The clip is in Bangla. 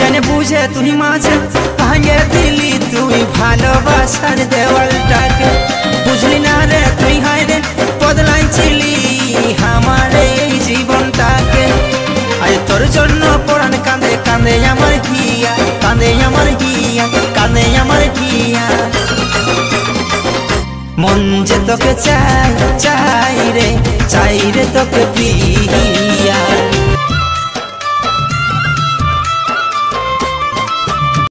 কেন বুঝে তুই মাঝে ভাঙে দিলি তুই ভালোবাসার দেওয়ালটাকে। বুঝলি না রে তুই হায় রে বদলাইছিলি আমার এই জীবনটাকে। আজ তোর জন্য পরাণ কাঁদে কাঁদে আমার হিয়া, কাঁদে আমার হিয়া, কাঁদে আমার হিয়া। মন যে তোকে চাই চাই রে তোকে প্রিয়া।